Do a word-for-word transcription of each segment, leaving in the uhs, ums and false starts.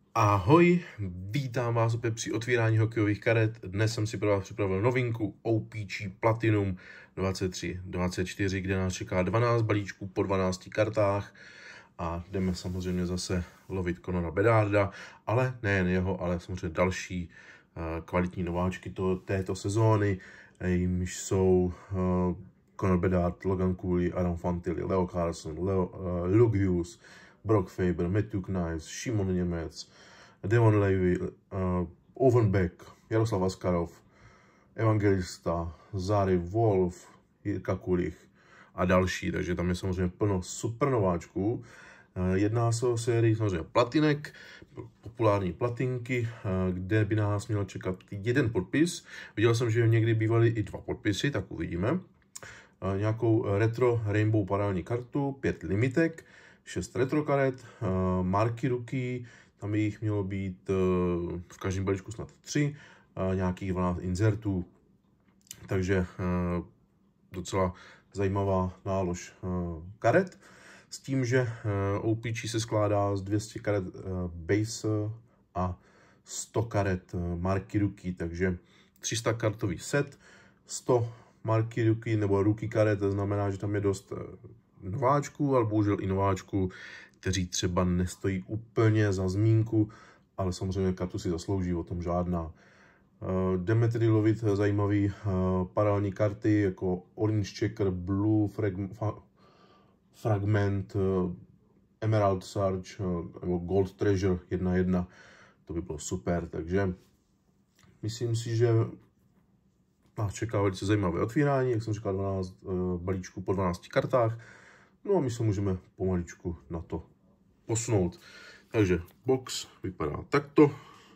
Ahoj, vítám vás opět při otvírání hokejových karet. Dnes jsem si pro vás připravil novinku O P G Platinum dvacet tři dvacet čtyři, kde nás čeká dvanáct balíčků po dvanácti kartách a jdeme samozřejmě zase lovit Connora Bedarda, ale nejen jeho, ale samozřejmě další uh, kvalitní nováčky to, této sezóny, jimž jsou uh, Connor Bedard, Logan Cooley, Adam Fantilli, Leo Carlsson, Leo, uh, Luke Hughes, Brock Faber, Matthew Knies, Šimon Němec, Devon Levy, uh, Owen Beck, Jaroslav Askarov, Evangelista, Zary Wolf, Jirka Kulich a další, takže tam je samozřejmě plno super nováčků. Uh, jedná se o sérii samozřejmě platinek, populární platinky, uh, kde by nás měl čekat jeden podpis. Viděl jsem, že někdy bývaly i dva podpisy, tak uvidíme. Uh, nějakou retro Rainbow parální kartu, pět limitek, šest retro karet, uh, marky ruky, tam by jich mělo být uh, v každém balíčku snad tři, uh, nějakých dvanáct insertů, takže uh, docela zajímavá nálož uh, karet, s tím, že uh, O P G se skládá z dvě stě karet uh, base a sto karet uh, marky ruky, takže tři sta kartový set, sto marky ruky nebo ruky karet, to znamená, že tam je dost uh, nováčků, ale bohužel i nováčků, kteří třeba nestojí úplně za zmínku, ale samozřejmě kartu si zaslouží, o tom žádná. Uh, jdeme tedy lovit zajímavý uh, paralelní karty, jako Orange Checker, Blue Frag Fragment, uh, Emerald Surge uh, nebo Gold Treasure jedna jedna. To by bylo super, takže myslím si, že nás čeká velice zajímavé otvírání, jak jsem říkal, dvanáct uh, balíčků po dvanácti kartách. No a my se můžeme pomaličku na to posunout. Takže box vypadá takto.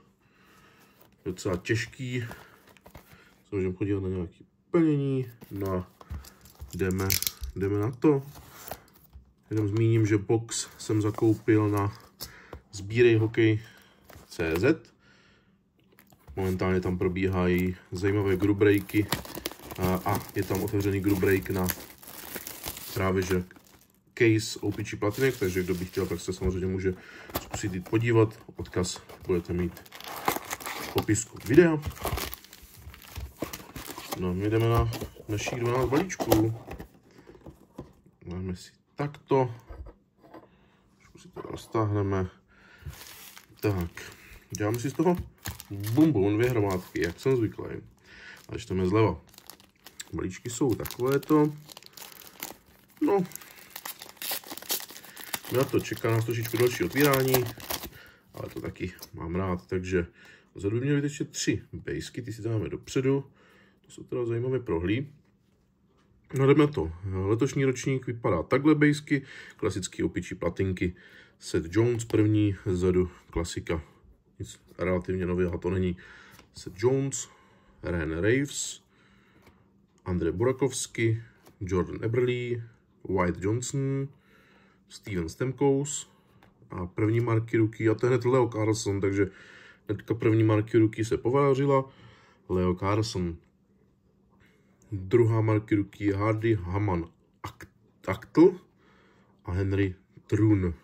Docela těžký. Se můžeme podívat na nějaké plnění. No a jdeme, jdeme na to. Jenom zmíním, že box jsem zakoupil na sbírej hokej tečka cé zet. Momentálně tam probíhají zajímavé group breaky a, a je tam otevřený group break na právě že case O P G platinek, takže kdo by chtěl, tak se samozřejmě může zkusit jít podívat. Odkaz budete mít v popisku videa. No, my jdeme na našich dvanáct balíčků. Máme si takto. Trošku si to roztáhneme. Tak, děláme si z toho bum bum, dvě hromádky, jak jsem zvyklý. A čteme zleva. Balíčky jsou takovéto. No, na to čeká nás trošičku další otvírání, ale to taky mám rád, takže vzadu by měly být ještě tři bejsky, ty si dáme dopředu, to jsou teda zajímavé prohlí. No jdeme na to, letošní ročník vypadá takhle bejsky, klasický O P G platinky, Seth Jones první, vzadu klasika, nic relativně nového to není, Seth Jones, Ryan Reeves, Andrej Burakovsky, Jordan Eberle, White Johnson, Steven Stamkos a první marky ruky, a to je hned Leo Carlsson, takže hnedka první marky ruky se povařila, Leo Carlsson. Druhá marky ruky Hardy Haman Aktl a Henry Trun.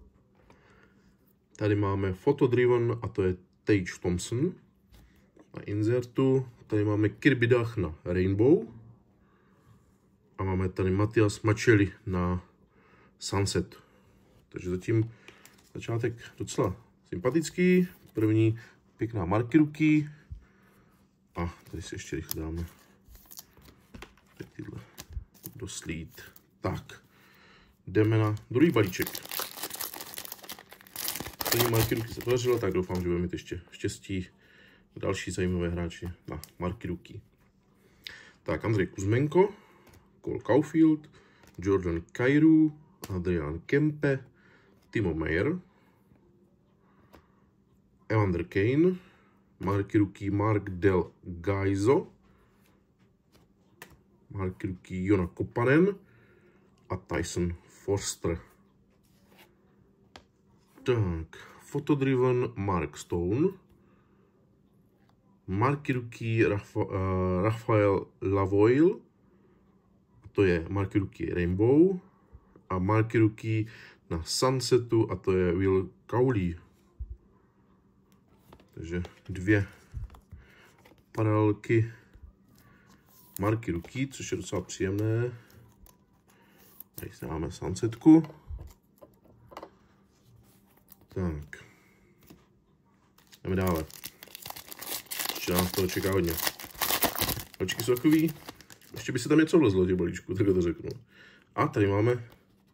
Tady máme Photodriven a to je Tage Thompson. Na insertu tady máme Kirby Dach na Rainbow a máme tady Matias Maccelli na Sunset. Takže zatím začátek docela sympatický. První pěkná marky ruky. A tady si ještě rychle dáme tyhle doslít. Tak, jdeme na druhý balíček. První marky ruky se podařilo, tak doufám, že budeme mít ještě štěstí další zajímavé hráči na marky ruky. Tak, Andrej Kuzmenko, Cole Caufield, Jordan Kyrou, Adrian Kempe, Timo Meier, Evander Kane, marky ruky Mark Del Gaizo, marky ruky Jona Kopanen a Tyson Forster. Tak, Photodriven Mark Stone, marky ruky Rafa, uh, Rafael Lavoil, to je marky ruky Rainbow, a marky ruky na Sunsetu, a to je Will Cowley. Takže dvě paralelky marky Rookie, což je docela příjemné. Tady si dáme Sunsetku. Tak. Jdeme dále. Ještě nás toho čeká hodně. Očky jsou takový. Ještě by se tam něco vlezlo, těch balíčků, tak to řeknu. A tady máme.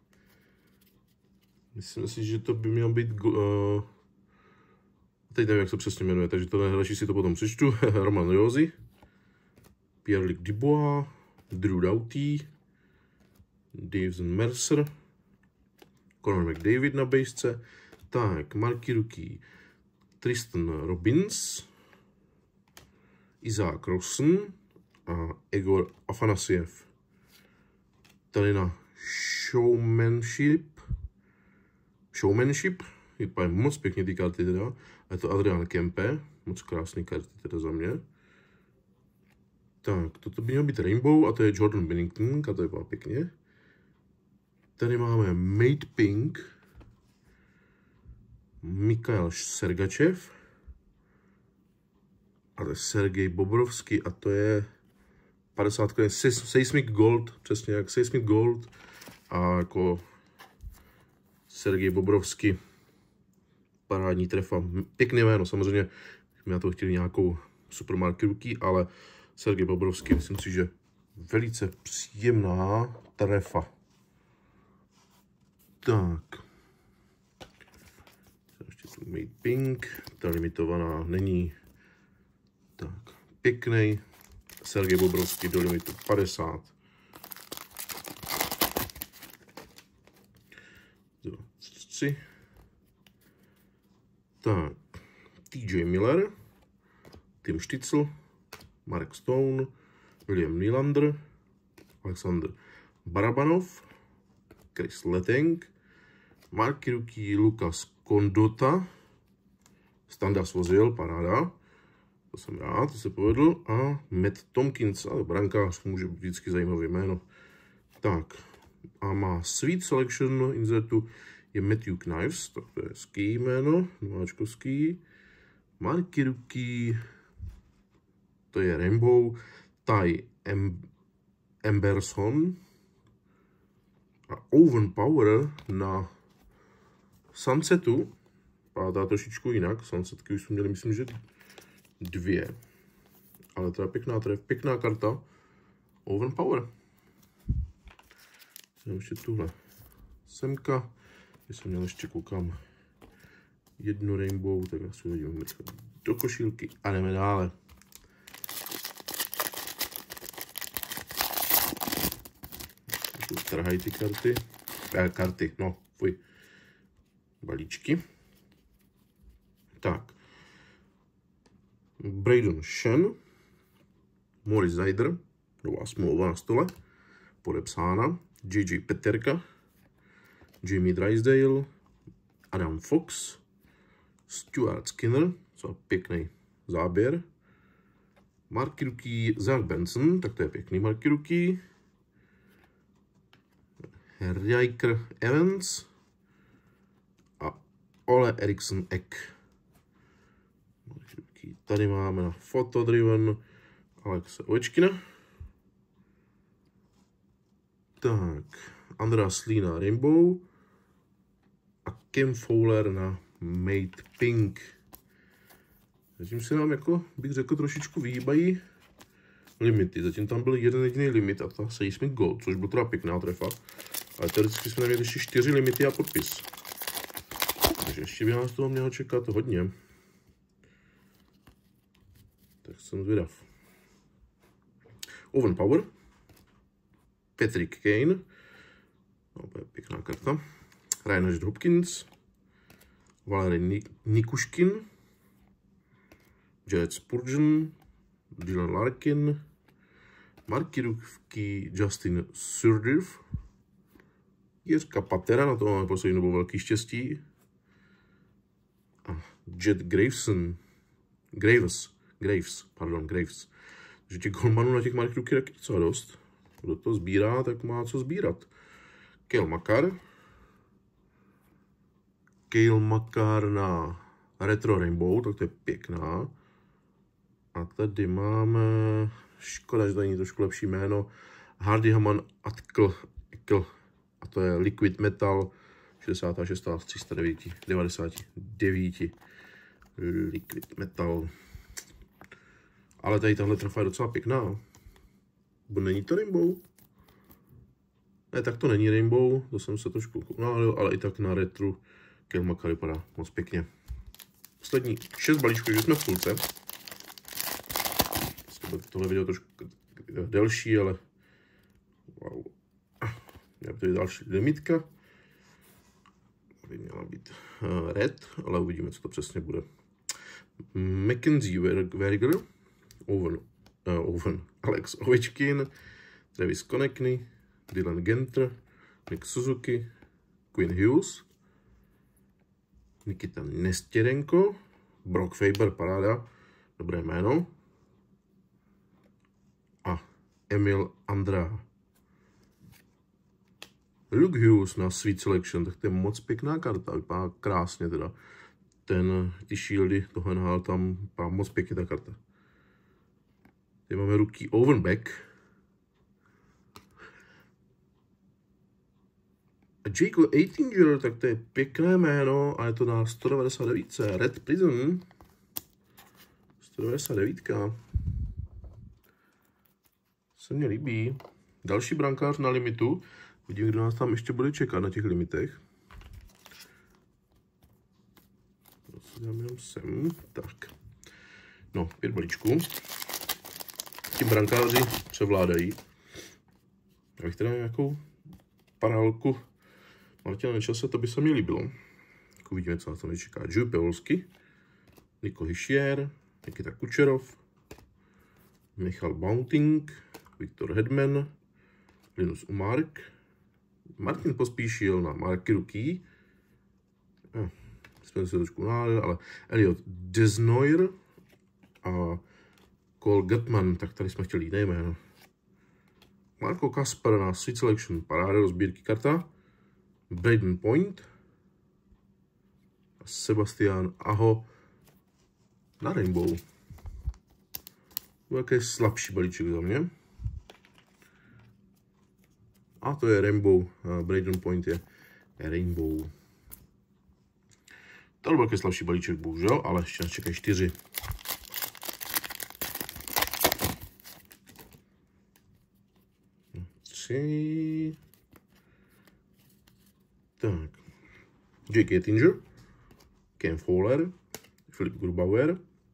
Myslím si, že to by mělo být. Uh, teď nevím, jak se přesně jmenuje, takže to nejlepší si to potom přečtu. Romain Josi, Pierre-Luc Dubois, Drew Doughty, Davison Mercer, Conor McDavid na bejsce. Tak, marky Rookie. Tristan Robbins, Izák Rosen a Egor Afanasiev. Tady na Showmanship. Showmanship. Vypadají moc pěkně ty karty teda. A je to Adrian Kempe. Moc krásné karty teda za mě. Tak, toto by mělo být Rainbow a to je Jordan Binnington. A to vypadá pěkně. Tady máme Made Pink. Mikhail Sergachev. A to je Sergej Bobrovský a to je padesát Seismic Gold, přesně jak Seismic Gold a jako Sergej Bobrovský, parádní trefa, pěkný jméno, samozřejmě my na to chtěli nějakou supermarky Rookie, ale Sergej Bobrovský, myslím si, že velice příjemná trefa. Tak. Ještě tu Made Pink, ta limitovaná není. Tak, pěkný Sergej Bobrovský do limitu padesát. tři. Tak, T J Miller, Tim Stützle, Mark Stone, William Nylander, Alexander Barabanov, Chris Letang, marky Rookie Lukas Kondota, Standa Svozil, paráda. To jsem rád, to se povedl. A Matt Tompkins, ale brankář, může být vždycky zajímavé jméno. Tak, a má Sweet Selection insertu je Matthew Knives, tak to je ský jméno, nováčkovský. Marky Rookie, to je Rainbow, Ty Emberson a Owen Power na Sunsetu. Pátá trošičku jinak, Sunsetky už jsme měli, myslím, že dvě. Ale to je pěkná tref, pěkná karta. Owen Power. Jsem ještě tuhle semka. Když jsem měl ještě, koukám, jednu Rainbow, tak já si hodím do košílky a jdeme dále. Tu trhají ty karty. Eh, karty, no, fuj. Balíčky. Tak. Braden Shen, Morris Seider, nová smlouva na stole, podepsána, J J Peterka, Jamie Drysdale, Adam Fox, Stuart Skinner, co pěkný záběr, marky Rookie Zach Benson, tak to je pěkný marky Rookie, Ryker Evans a Ole Eriksson Ek. Tady máme na Photodriven Alexe Ovečkina. Tak, Andreas Lee na Rainbow a Cam Fowler na Made Pink. Zatím se nám, jako bych řekl, trošičku vyhýbají limity. Zatím tam byl jeden jediný limit a ta Seismic Gold, což byla teda pěkná trefa. Ale teoreticky jsme neměli ještě čtyři limity a podpis. Takže ještě by nás toho mělo čekat hodně. Tak jsem zvědav. Owen Power, Patrick Kane, no, to je pěkná karta, Reinhard Hopkins, Valeri Nikuškin, Jared Spurgeon, Dylan Larkin, marky Rookie Justin Surdiv, Jirka Patera, na to máme poslední dobou velký štěstí, a Jet Graveson, Graves, Graves, pardon, Graves. Takže těch golmanů na těch marky Rookie taky docela dost. Kdo to sbírá, tak má co sbírat. Cale Makar. Cale Makar na Retro Rainbow, tak to je pěkná. A tady máme, škoda, že to není trošku lepší jméno, Hardy Haman Atkl, Ekl, a to je Liquid Metal, šedesát šest z tři sta devadesát devět. Liquid Metal. Ale tady tahle trafa je docela pěkná. Bo není to Rainbow? Ne, tak to není Rainbow, to jsem se trošku unálil, ale i tak na retru Kelmaka vypadá moc pěkně. Poslední šest balíčků, že jsme v půlce. Tohle video trošku delší, ale wow. Já tady další limitka. By měla být red, ale uvidíme, co to přesně bude. Mackenzie Werger, Owen, uh, Owen, Alex Ovečkin, Travis Konechny, Dylan Genter, Nick Suzuki, Quinn Hughes, Nikita Nesterenko, Brock Faber, paráda, dobré jméno, a Emil Andrá. Luke Hughes na Sweet Selection, tak to je moc pěkná karta, vypadá krásně teda. Ten, ty shieldy, toho N H L tam vypadá moc pěkně ta karta. Tady máme ruky Owen Beck. A Jake Eittinger, tak to je pěkné jméno a je to na sto devadesát devět. Red Prism. sto devadesát devět. Se mně líbí. Další brankář na limitu. Vidím, kdo nás tam ještě bude čekat na těch limitech. To si dám jenom sem. Tak. No, pět balíčků. Tím brankáři převládají. Já bych teda nějakou parálku Martina Nečase, to by se mi líbilo. Tak uvidíme, co nás tam čeká. Joey Pavelski, Niko Hischier, Nikita Kučerov, Michal Bunting, Viktor Hedman, Linus Umark, Martin Pospíšil na Marky Rookie, eh, jsme se trošku nálili, ale Elliot Desnoyer a Cole Gutman, tak tady jsme chtěli jiné jméno. Marco Kasper na Sweet Selection, paráda do sbírky karta. Braden Point a Sebastian Aho na Rainbow. To je jaký slabší balíček za mě. A to je Rainbow, Braden Point je Rainbow. To byl jaký slabší balíček, bohužel, ale ještě nás čekají čtyři. Tři. Tak. Jake Ettinger, Ken Fowler, Filip Grubauer,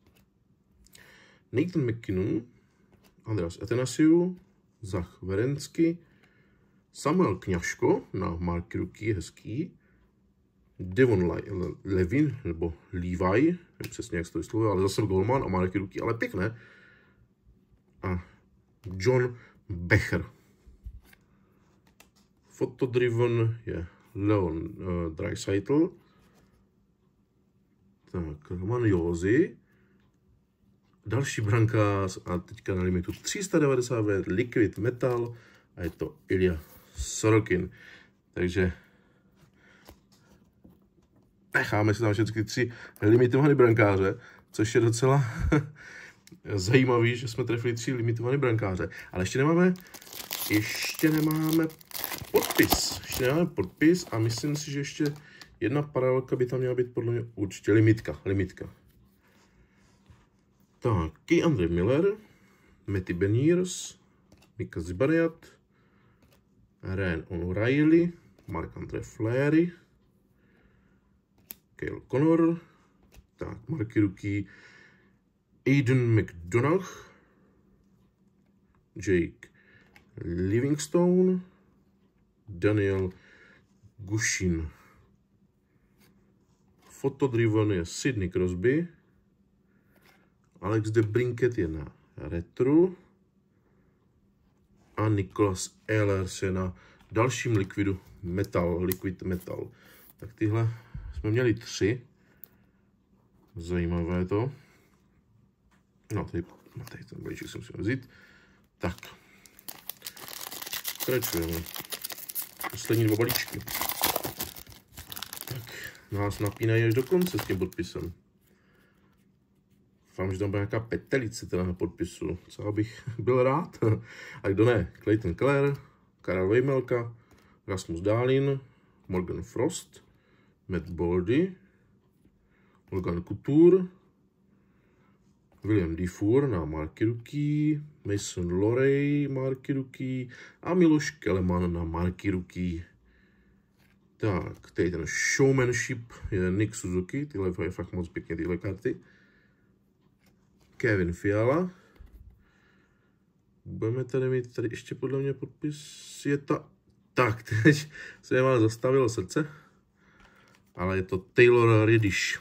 Nathan McKinnon, Andreas Athanasiou, Zach Werenski, Samuel Kňažko na Marky Rookie, hezký, Devon Le Levin, nebo Levi, nevím přesně, jak se to vyslovuje, ale zase Goldman a Marky Rookie, ale pěkné. A John Becher. Photodriven je Leon uh, Draisaitl. Tak, Roman Josi. Další brankář a teďka na limitu tři sta devadesát Liquid Metal a je to Ilja Sorokin. Takže necháme si tam všechny tři limitované brankáře, což je docela zajímavý, že jsme trefili tři limitované brankáře. Ale ještě nemáme, ještě nemáme podpis. Ještě nemáme podpis a myslím si, že ještě jedna paralelka by tam měla být podle mě určitě limitka. limitka. Tak, Key Andre Miller, Matty Beniers, Mika Zibanejad, Ryan O'Reilly, Marc-Andre Fleury, Cale Connor, tak, Marky Rookie, Aiden McDonough, Jake Livingstone, Daniel Gushin. Photodriven je Sidney Crosby, Alex DeBrincat je na retro a Nicholas Ehlers je na dalším Liquidu Metal, Liquid Metal. Tak tyhle jsme měli tři. Zajímavé to. No, tady, tady ten balíček si musím vzít. Tak. Pokračujeme. Poslední dva balíčky. Tak, nás napínají až do konce s tím podpisem. Doufám, že tam bude nějaká petelice teda na podpisu, co bych byl rád. A kdo ne, Clayton Keller, Karel Vejmelka, Rasmus Dahlin, Morgan Frost, Matt Boldy, Logan Couture, William Dufour na marky ruky, Mason Lorey marky ruky a Miloš Keleman na marky ruky. Tak, tady ten showmanship je Nick Suzuki, tyhle je fakt moc pěkně tyhle karty. Kevin Fiala. Budeme tady mít tady ještě podle mě podpis, je ta... Tak, teď se vám zastavilo srdce, ale je to Taylor Reddish.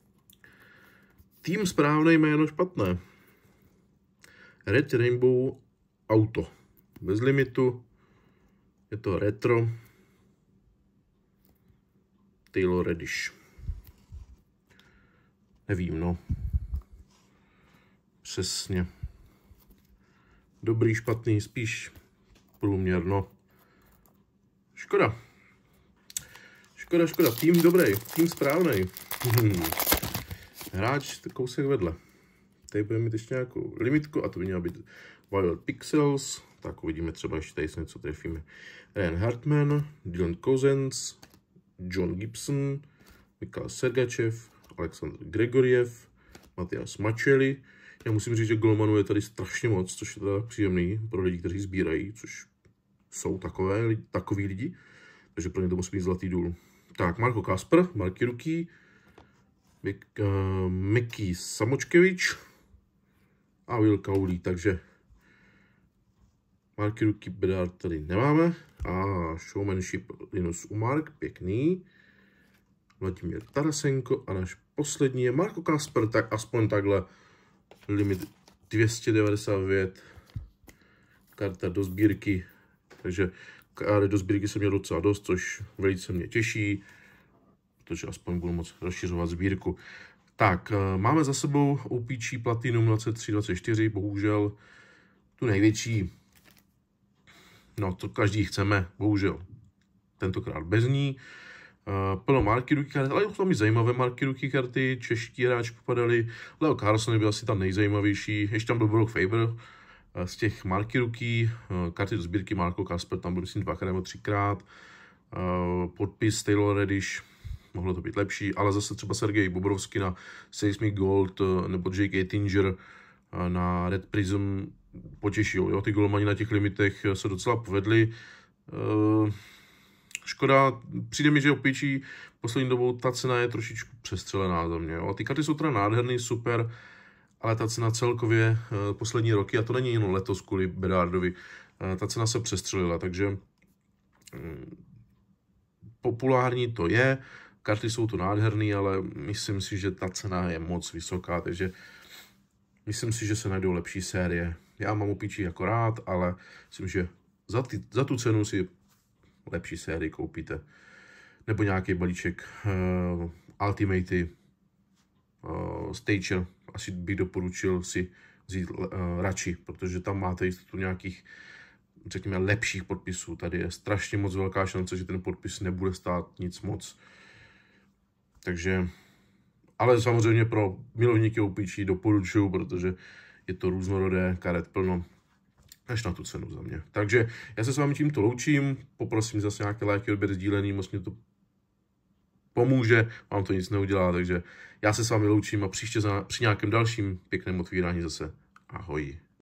Tým správné jméno špatné. Red Rainbow Auto. Bez limitu. Je to retro. Taylor Reddish. Nevím, no. Přesně. Dobrý, špatný, spíš průměr, no. Škoda. Škoda, škoda. Tým dobrý, tým správný. Hráč kousek vedle. Tady budeme mít ještě nějakou limitku a to by měla být Wild Pixels. Tak uvidíme, třeba ještě tady se něco trefíme. Ryan Hartman, Dylan Cousins, John Gibson, Mikhail Sergachev, Alexander Gregoriev, Matias Mačeli. Já musím říct, že golmanů je tady strašně moc, což je teda příjemný pro lidi, kteří sbírají, což jsou takové, takový lidi. Takže pro ně to musí být zlatý důl. Tak, Marko Kasper, marky ruky. Uh, Mickey Samočkevič a Will Cowley, takže marky ruky Bedard tady nemáme. A showmanship Linus Umark, pěkný. Vladimír Tarasenko a náš poslední je Marko Kasper, tak aspoň takhle limit dvě stě devadesát devět, karta do sbírky, takže do sbírky jsem měl docela dost, což velice mě těší, protože aspoň budu moct rozšiřovat sbírku. Tak, máme za sebou O P G Platinum dvacet tři dvacet čtyři, bohužel tu největší, no to každý chceme, bohužel, tentokrát bez ní. Uh, plno marky ruky karty, ale jsou tam i zajímavé marky ruky karty, čeští hráči popadaly, Leo Carlson byl asi tam nejzajímavější, ještě tam byl Brock Faber uh, z těch marky ruky, uh, karty do sbírky Marko Kasper, tam byl myslím dvakrát nebo třikrát, uh, podpis Taylor Reddish, mohlo to být lepší, ale zase třeba Sergej Bobrovský na Seismic Gold uh, nebo Jake Ettinger uh, na Red Prism potěšil, jo, ty golmani na těch limitech se docela povedli. Uh, Škoda, přijde mi, že opěčí poslední dobou ta cena je trošičku přestřelená za mě. Jo. Ty karty jsou teda nádherný, super, ale ta cena celkově uh, poslední roky, a to není jenom letos kvůli Bedardovi, uh, ta cena se přestřelila, takže um, populární to je, karty jsou to nádherný, ale myslím si, že ta cena je moc vysoká, takže myslím si, že se najdou lepší série. Já mám opěčí jako rád, ale myslím, že za, ty, za tu cenu si lepší sérii koupíte. Nebo nějaký balíček uh, Ultimate uh, Stager. Asi bych doporučil si vzít uh, radši, protože tam máte jistotu nějakých, řekněme, lepších podpisů. Tady je strašně moc velká šance, že ten podpis nebude stát nic moc. Takže, ale samozřejmě pro milovníky O P G doporučuju, protože je to různorodé, karet plno, až na tu cenu za mě. Takže já se s vámi tímto loučím, poprosím zase nějaké lajky, odběr, sdílení, moc mě to pomůže, vám to nic neudělá, takže já se s vámi loučím a příště za, při nějakém dalším pěkném otvírání zase ahoj.